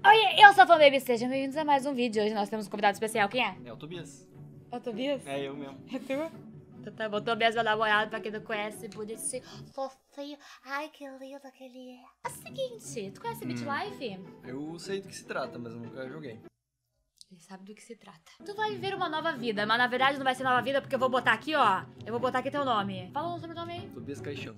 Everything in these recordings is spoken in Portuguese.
Oi, eu sou a Fanbaby, sejam bem-vindos a mais um vídeo. Hoje nós temos um convidado especial, quem é? É o Tobias. É o Tobias? É eu mesmo. É tu? Então tá bom, Tobias, meu namorado, pra quem não conhece, bonitinho, fofinho. Ai, que lindo que ele é. É o seguinte, tu conhece BitLife? Eu sei do que se trata, mas eu nunca joguei. Ele sabe do que se trata. Tu vai viver uma nova vida, mas na verdade não vai ser nova vida porque eu vou botar aqui, ó. Eu vou botar aqui teu nome. Fala o sobrenome aí. Tobias Caixão.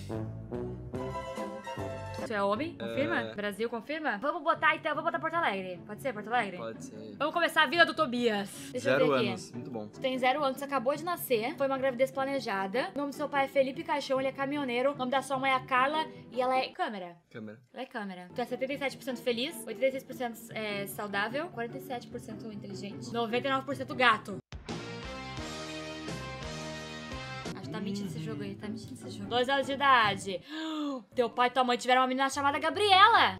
Tu é homem? Confirma? Brasil, confirma? Vamos botar então, vamos botar Porto Alegre. Pode ser Porto Alegre? Pode ser. Vamos começar a vida do Tobias. Deixa eu 0 ver aqui. anos, muito bom. Tu tem 0 anos, você acabou de nascer, foi uma gravidez planejada. O nome do seu pai é Felipe Caixão, ele é caminhoneiro. O nome da sua mãe é Carla e ela é câmera. Câmera. Ela é câmera. Tu é 77% feliz, 86% saudável, 47% inteligente, 99% gato. Acho que tá mentindo esse jogo aí, tá mentindo esse jogo. 2 anos de idade. Teu pai e tua mãe tiveram uma menina chamada Gabriela.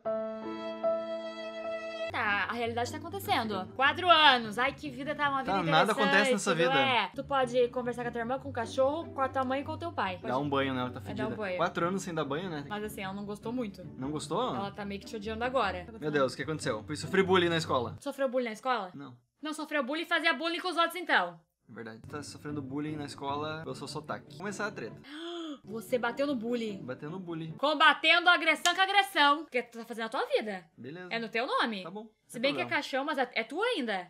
Tá, a realidade tá acontecendo. 4 anos. Ai, que vida, tá uma vida interessante. Nada acontece nessa vida. É. Tu pode conversar com a tua irmã, com o cachorro, com a tua mãe e com o teu pai. Dá um banho nela, tá fedida. dar um banho. 4 anos sem dar banho, né? Mas assim, ela não gostou muito. Não gostou? Ela tá meio que te odiando agora. Meu Deus, o que aconteceu? Fui sofrer bullying na escola. Sofreu bullying na escola? Não, Não sofreu bullying e fazia bullying com os outros então. é verdade. Tá sofrendo bullying na escola pelo seu sotaque. Começar a treta. Você bateu no bullying. Batendo bullying. Combatendo a agressão com a agressão. Porque tu tá fazendo a tua vida. Beleza. É no teu nome. Tá bom. Se sem bem que é problema. caixão, mas é tu ainda.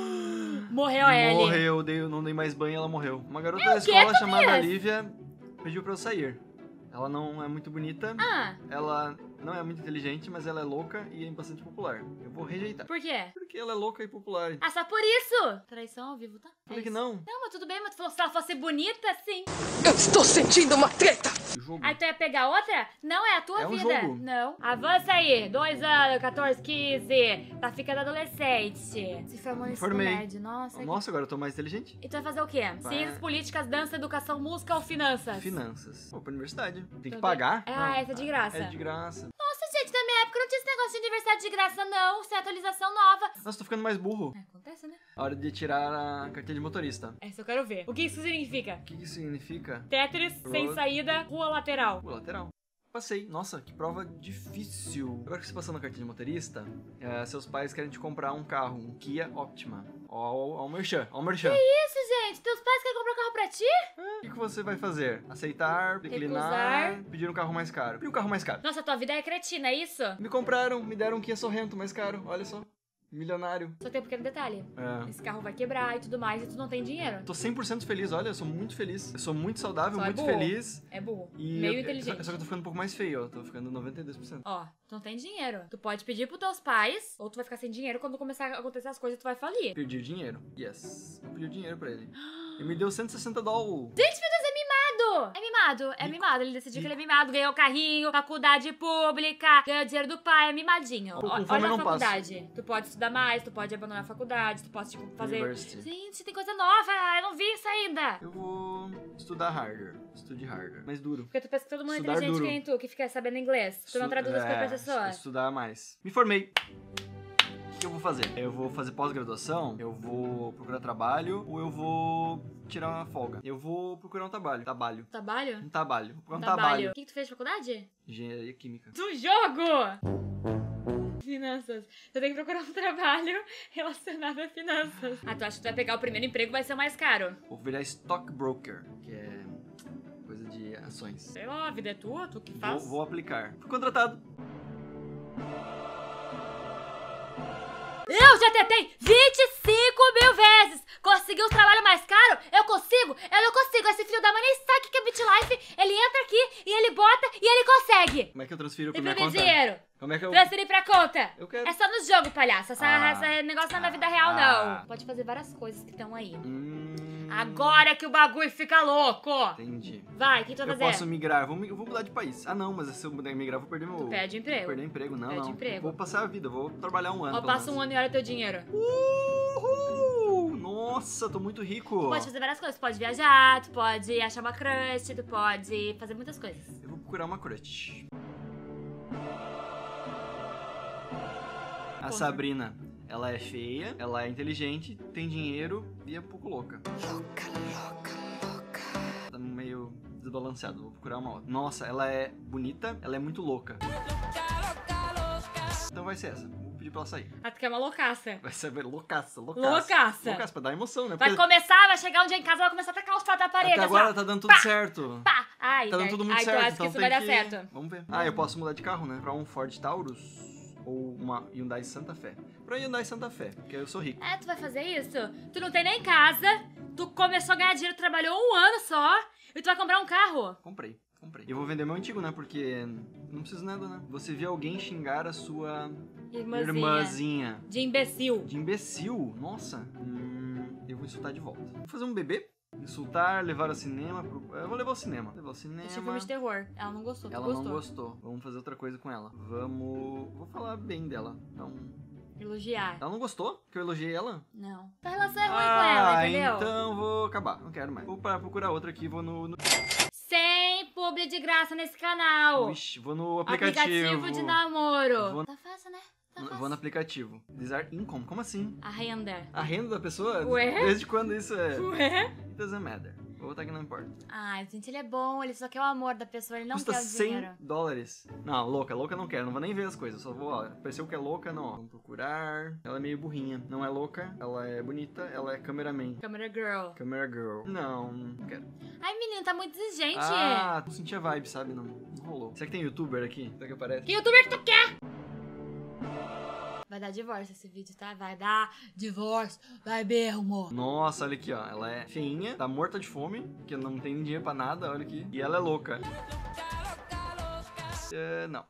Morreu a Ellie. Morreu, não dei mais banho, ela morreu. Uma garota da quê, escola Tobias? chamada Lívia pediu pra eu sair. Ela não é muito bonita. Ah, Ela não é muito inteligente, mas ela é louca e é bastante popular. Eu vou rejeitar. por quê? Porque ela é louca e popular. Ah, só por isso. Traição ao vivo, tá? Falei que isso. não. Não, mas tudo bem, mas tu falou que se ela fosse bonita, sim. Eu estou sentindo uma treta! O jogo. Aí tu ia pegar outra? Não, é a tua É um vida. jogo. Não. Avança aí. 2 anos, 14, 15. Tá ficando adolescente. Se formou no ensino Formei. médio. Nossa. Nossa, agora eu tô mais inteligente. E tu vai fazer o quê? Ciências políticas, dança, educação, música ou finanças? Finanças. Vou pra universidade. Tem que Tudo pagar? bem. Não. Ah, essa é de graça. É de graça. Nossa, gente, na minha época não tinha esse negócio de universidade de graça, não. Isso é atualização nova. Nossa, tô ficando mais burro. É, acontece, né? Hora de tirar a carteira de motorista. Essa eu quero ver. O que isso significa? O que isso significa? Tetris, sem Road. saída, rua lateral. O lateral. Passei. Nossa, que prova difícil. Agora que você passou na carteira de motorista, seus pais querem te comprar um carro, um Kia Optima. Ó o merchan, ó o merchan. Isso, gente. Teus pais querem comprar um carro pra ti? O que você vai fazer? Aceitar, declinar, Recusar. pedir um carro mais caro. Pedir um carro mais caro. Nossa, tua vida é cretina, é isso? Me compraram, me deram um Kia Sorrento mais caro, olha só. Milionário. Só tem um pequeno detalhe. É. Esse carro vai quebrar e tudo mais e tu não tem dinheiro. Tô 100% feliz, olha, eu sou muito feliz. Eu sou muito saudável, Só é muito burro. feliz. É burro. E Meio eu- inteligente. Só que eu tô ficando um pouco mais feio, ó. Tô ficando 92%. Ó, tu não tem dinheiro. Tu pode pedir pros teus pais, ou tu vai ficar sem dinheiro quando começar a acontecer as coisas e tu vai falir. Perdi dinheiro. Yes. Eu pedi o dinheiro pra ele. Ele me deu 160 dólares. Gente, meu Deus, é mimado! É mimado, é Rico. mimado. Ele decidiu que ele é mimado, ganhou carrinho, faculdade pública, ganhou dinheiro do pai, é mimadinho. Com fome Olha eu a não passo. faculdade. Tu pode estudar mais, tu pode abandonar a faculdade, tu pode, tipo, fazer... University. Gente, tem coisa nova, eu não vi isso ainda. Eu vou estudar harder. Estude harder. Mais duro. Porque tu pensa que todo mundo é Estudar inteligente duro. que nem tu, que fica sabendo inglês. Tu não traduz as coisas pra pessoa. Estudar mais. Me formei. O que eu vou fazer? Eu vou fazer pós-graduação, eu vou procurar trabalho ou eu vou tirar uma folga. Eu vou procurar um trabalho. Trabalho? Um trabalho. Vou procurar um Trabalho. trabalho. O que tu fez de faculdade? Engenharia química. Do jogo! Finanças. Você tem que procurar um trabalho relacionado a finanças. Ah, tu acha que tu vai pegar o primeiro emprego e vai ser o mais caro? Vou virar stockbroker, que é coisa de ações. Sei lá, a vida é tua, tu que faz. Vou aplicar. Fui contratado. Eu já tentei 25 mil vezes conseguir um trabalho mais caro. Eu consigo? Eu não consigo. Esse filho da mãe nem sabe o que é BitLife. Ele entra aqui e ele bota e ele consegue. Como é que eu transfiro pra minha Imprimir conta? dinheiro. Como é que eu... Transferir pra conta. Eu quero. É só no jogo, palhaço. Esse negócio não é na vida real, Ah. não. Pode fazer várias coisas que estão aí. Hum, Agora que o bagulho fica louco. Entendi. Vai, o que tu vai Eu fazer? posso migrar, eu vou mudar de país. Ah, não, mas se eu migrar, eu vou perder meu... Tu perde emprego. Vou perder emprego, não, Perde não. emprego. Vou passar a vida, vou trabalhar um ano. Ó, pelo passa um menos. ano e olha teu dinheiro. Uhul! Nossa, tô muito rico. Tu pode fazer várias coisas. Tu pode viajar, tu pode achar uma crush, tu pode fazer muitas coisas. Eu vou procurar uma crush. A Conta. Sabrina, ela é feia, ela é inteligente, tem dinheiro e é um pouco louca. Tá meio desbalanceado, vou procurar uma outra. Nossa, ela é bonita, ela é muito louca. Então vai ser essa. Vou pedir pra ela sair. Ah, tu quer uma loucaça. Vai ser loucaça. Loucaça. Loucaça, pra dar emoção, né? Vai Porque começar, vai chegar um dia em casa, vai começar a tacar os pratos na parede. até assim, agora ó. tá dando tudo certo. Pá! Ai, Tá dando tudo muito ai, certo, então acho então que isso tem vai dar que... certo. Vamos ver. Ah, eu posso mudar de carro, né? Pra um Ford Taurus ou uma Hyundai Santa Fé. Pra Hyundai Santa Fé, porque eu sou rico. É, tu vai fazer isso? Tu não tem nem casa, tu começou a ganhar dinheiro, trabalhou 1 ano só, e tu vai comprar um carro. Comprei. E eu vou vender meu antigo, né? Porque não preciso nada, né? Você viu alguém xingar a sua irmãzinha. De imbecil. De imbecil? Nossa. Eu vou insultar de volta. Vou fazer um bebê. Insultar, levar ao cinema. Eu vou levar ao cinema. Esse filme de terror. Ela não gostou. Ela não gostou. Vamos fazer outra coisa com ela. Vou falar bem dela. Então... Elogiar. Ela não gostou que eu elogiei ela? Não. Tua relação é ruim com ela, entendeu? Então vou acabar. Não quero mais. Vou procurar outra aqui. Vou no... Sem publi de graça nesse canal. Ixi, vou no aplicativo. Aplicativo de namoro. Tá fácil, né? Tá fácil. Vou no aplicativo. Desired income. Como assim? A renda. A renda da pessoa? Ué? Desde quando isso é? Ué? It doesn't matter. Vou botar que não importa. Ai, gente, ele é bom, ele só quer o amor da pessoa, ele não Custa quer o dinheiro. $100. Não, louca não quero. Não vou nem ver as coisas. Só vou, ó. Apareceu que é louca, não, ó. Vamos procurar. Ela é meio burrinha. Não é louca, ela é bonita, ela é cameraman. Camera girl. Camera girl. Não quero. Ai, menino, tá muito exigente. Ah, não senti a vibe, sabe? Não rolou. Será que tem youtuber aqui? Será que aparece? Que youtuber que tu quer? Vai dar divórcio esse vídeo, tá? Vai dar divórcio. Vai mesmo. Nossa, olha aqui, ó. Ela é feinha, tá morta de fome, porque não tem dinheiro pra nada, olha aqui. E ela é louca. Não.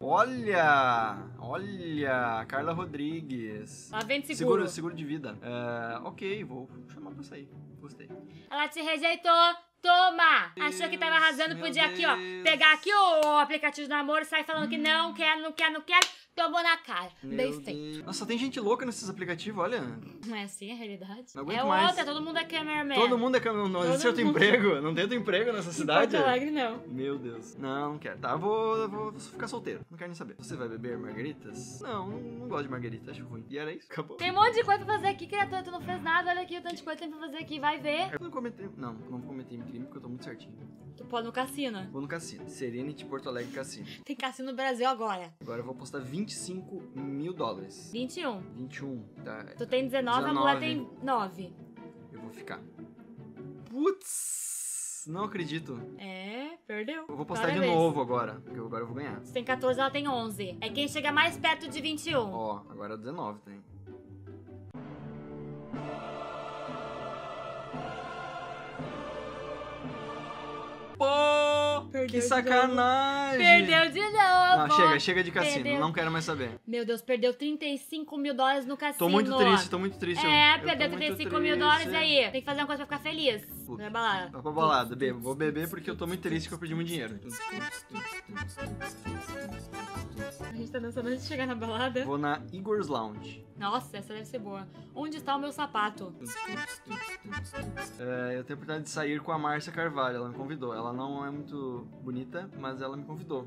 Olha, Carla Rodrigues. Ela vende seguro. Seguro de vida. Ok, vou chamar pra sair. Gostei. Ela te rejeitou. Toma! Achou que tava arrasando, podia aqui, ó, pegar aqui o aplicativo de namoro e sair falando que não quero. Tomou na cara. Bem feito. Nossa, tem gente louca nesses aplicativos, olha. Não é assim a realidade? Não aguento é mais. outra, todo mundo é cameraman. Todo mundo é cameraman. Não existe outro emprego. Não tem outro emprego nessa cidade. Em Porto Alegre, não. Meu Deus. Não quero. Tá, vou ficar solteiro. Não quero nem saber. Você vai beber margaritas? Não gosto de margarita, acho ruim. E era isso? Acabou. Tem um monte de coisa pra fazer aqui, criatura. Tu não fez nada, olha aqui o tanto de coisa que tem pra fazer aqui. Vai ver. Eu não cometei crime porque eu tô muito certinho. Tu pode no cassino. Vou no cassino. Serenity Porto Alegre Cassino. Tem cassino no Brasil agora. Agora eu vou postar $25 mil. 21. 21, tá. Tu tem 19, a mulher tem 9. Eu vou ficar. Putz! Não acredito. É, perdeu. Eu vou postar Parabéns. de novo agora, porque agora eu vou ganhar. Você tem 14, ela tem 11. É quem chega mais perto de 21. Ó, agora 19 tem. Pô! Perdeu Que de sacanagem! Perdeu de novo. Não, chega de cassino, Perdeu. não quero mais saber. Meu Deus, perdeu $35 mil no cassino. Tô muito triste. É, eu perdeu tô muito 35 mil triste. dólares aí. Tem que fazer uma coisa pra ficar feliz. Putz. Vai balada. Vai pra balada, bebo. Vou beber porque eu tô muito triste que eu perdi muito dinheiro. A gente tá dançando antes de chegar na balada. Vou na Igor's Lounge. Nossa, essa deve ser boa. Onde está o meu sapato? Eu tenho a oportunidade de sair com a Márcia Carvalho, ela me convidou. Ela não é muito bonita, mas ela me convidou.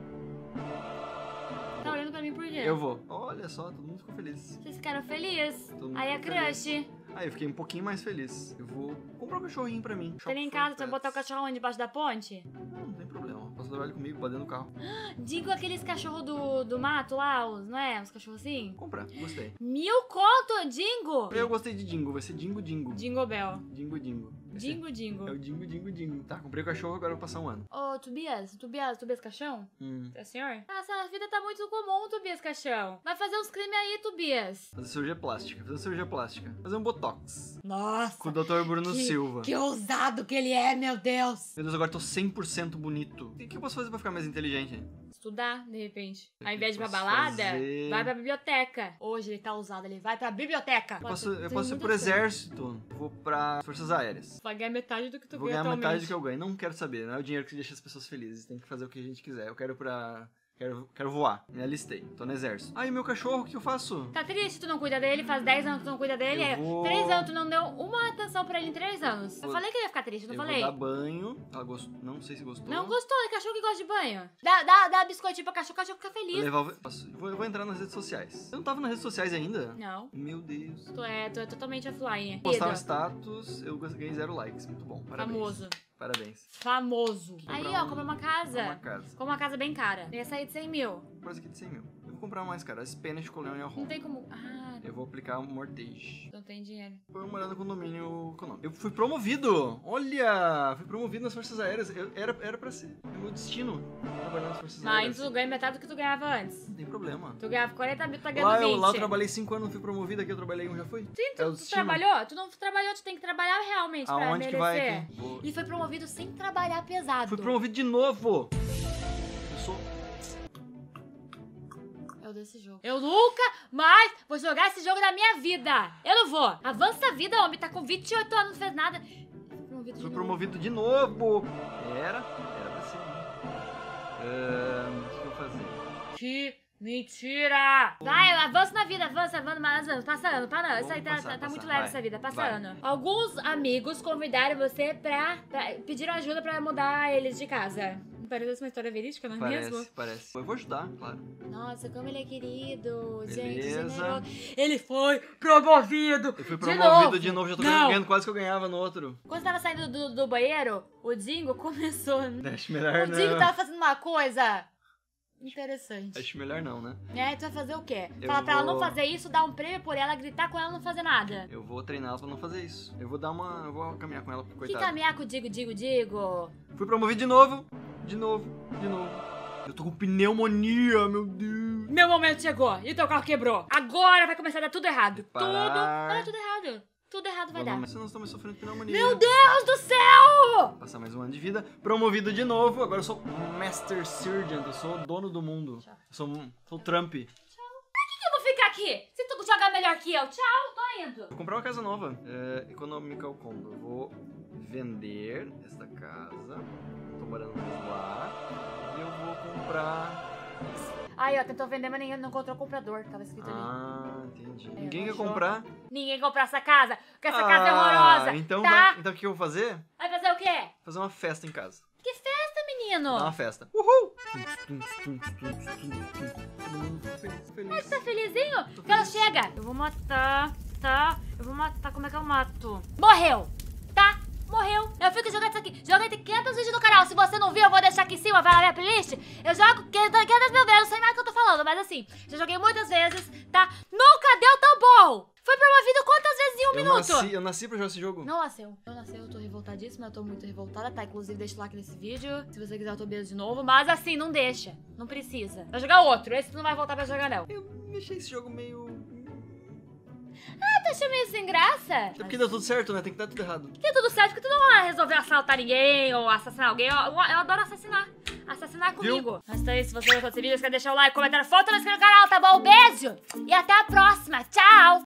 Tá olhando pra mim por quê? Eu vou. Olha só, todo mundo ficou feliz. Vocês ficaram felizes. Todo mundo Aí é ficou crush. Aí eu fiquei um pouquinho mais feliz. Eu vou comprar um cachorrinho pra mim. Tá ali em casa, tu vai botar o cachorro onde? Debaixo da ponte? Não tem problema. Posso levar ele comigo pra dentro do carro. Digo aqueles cachorros do mato lá, não é? Os cachorros assim? Comprar, gostei. 1000 conto, Dingo! Eu gostei de Dingo, vai ser Dingo. Dingo Bell. Dingo. Dingo. É o Dingo. Tá, comprei o cachorro, agora eu vou passar um ano. Ô, Tobias Caixão? É senhor? Nossa, a vida tá muito comum, Tobias Caixão. Vai fazer uns crimes aí, Tobias. Fazer cirurgia plástica. Fazer um botox. Nossa. Com o Dr. Bruno Silva. Que ousado que ele é, meu Deus. Meu Deus, agora tô 100% bonito. O que eu posso fazer pra ficar mais inteligente? Estudar, de repente. Ao que invés de ir pra posso balada, fazer? vai pra biblioteca. Hoje ele tá ousado, ele vai pra biblioteca. Eu posso ir pro exército. Vou pra Forças Aéreas. Vai ganhar metade do que tu Vou ganha ganhar atualmente. metade do que eu ganho. Não quero saber. Não é o dinheiro que deixa as pessoas felizes. Tem que fazer o que a gente quiser. Eu quero pra... Quero voar. Me alistei. Tô no exército. Ai, meu cachorro, o que eu faço? Tá triste, tu não cuida dele, faz 10 anos que tu não cuida dele. Eu vou- 3 anos, tu não deu uma atenção pra ele em 3 anos. Eu Vou- falei que ele ia ficar triste, não Eu falei? vou dar banho. Ela gostou. Não sei se gostou. Não gostou, é cachorro que gosta de banho. Dá biscoitinho pra cachorro, o cachorro fica feliz. Eu vou entrar nas redes sociais. Eu não tava nas redes sociais ainda? Não, Meu Deus. tu é totalmente offline. Postar um Querido, status, eu ganhei 0 likes. Muito bom. Parabéns. famoso. Parabéns. Famoso. Comprar Aí, um- ó, compra uma casa. Uma casa. Com uma casa bem cara. Ia sair de 100 mil. Quase aqui de 100 mil. Eu vou comprar mais, cara. Spanish Colonial Não Home. tem como... Ah, Eu vou aplicar mortgage. não tem dinheiro. Foi morando no condomínio econômico. Eu fui promovido! Olha! Fui promovido nas Forças Aéreas. Era pra ser. É meu destino. Trabalhar nas Forças Mas Aéreas. tu ganha metade do que tu ganhava antes. Não tem problema. Tu ganhava 40 mil, tá ganhando 20. Lá eu trabalhei 5 anos, não fui promovido. Aqui eu trabalhei 1, já fui. Sim, É o tu destino. trabalhou? Tu não trabalhou, tu tem que trabalhar realmente pra Aonde merecer. que vai aqui? Vou- E foi promovido sem trabalhar pesado. Fui promovido de novo! Eu sou... É o desse jogo. Eu nunca mais vou jogar esse jogo na minha vida. Eu não vou. Avança a vida, homem. Tá com 28 anos, não fez nada. Fui promovido de novo! Era pra ser. O que eu vou fazer? Que mentira! Vai, avança na vida, avança, passa ano, para ano. Isso aí Vamos tá passar, muito vai. leve essa vida, passa Vai. ano. Alguns amigos convidaram você pra pediram ajuda pra mudar eles de casa. Parece uma história verídica, não é mesmo? Parece. Eu vou ajudar, claro. Nossa, como ele é querido. Gente, Beleza. generoso. Ele foi promovido. Eu fui de promovido de novo, já tô Não. ganhando quase que eu ganhava no outro. Quando você tava saindo do banheiro, o Dingo começou. Acho melhor O Dingo não. tava fazendo uma coisa interessante. Acho melhor não, né? É, tu vai fazer o quê? Eu Falar pra ela não vou- fazer isso, dar um prêmio por ela, gritar com ela não fazer nada. Eu vou treinar ela pra não fazer isso. Eu vou caminhar com ela, Que coitada. caminhar com o Digo? Fui promovido de novo. De novo. Eu tô com pneumonia, meu Deus. Meu momento chegou e teu carro quebrou. Agora vai começar a dar tudo errado. Parar. Tudo. Vai dar tudo errado. Tudo errado vai dar. Senão eu estou sofrendo pneumonia. Meu Deus do céu! Passar mais um ano de vida. Promovido de novo. Agora eu sou Master Surgeon. Eu sou o dono do mundo. Eu sou o Trump. Por que eu vou ficar aqui? Se tu jogar melhor que eu. Tchau, tô indo. Vou comprar uma casa nova. Economical Condo. Eu vou vender esta casa. Não tô morando mais lá. E eu vou comprar... Aí, ó, tentou vender, mas ninguém não encontrou comprador. Tava escrito ali. Ah, entendi. É, Ninguém quer achou. comprar? Ninguém comprou essa casa, porque essa casa é horrorosa. Então, tá? então o que eu vou fazer? Vai fazer o quê? Fazer uma festa em casa. Que festa, menino? Dar uma festa. Uhul! Todo mundo feliz. Tá felizinho? Tô Que ela feliz. chega. Eu vou matar, tá? Eu vou matar. Como é que eu mato? Morreu, tá? Morreu. Eu fico jogando isso aqui. Joguei 500 vídeos no canal. Se você não viu, eu vou deixar aqui em cima. Vai na minha playlist. Eu jogo 500 mil vezes. Não sei mais o que eu tô falando, mas assim, já joguei muitas vezes, tá? Nunca deu tão bom. Foi promovido quantas vezes em um minuto? Eu nasci pra jogar esse jogo. Não nasceu. Não nasceu, eu tô revoltadíssima, eu tô muito revoltada, tá? Inclusive, deixa o like nesse vídeo, se você quiser eu tô beijo de novo. Mas assim, não deixa. Não precisa. Vai jogar outro, esse tu não vai voltar pra jogar, não. Eu achei esse jogo meio... Tu achou meio sem graça? É porque deu tudo certo, né? Tem que dar tudo errado. Que tudo certo, porque tu não vai resolver assaltar ninguém ou assassinar alguém. Eu adoro assassinar. Assassinar comigo. Mas então é isso, se você gostou desse vídeo, você quer deixar o like, comentário, foto, não inscreve no canal, tá bom? Um beijo! E até a próxima. Tchau!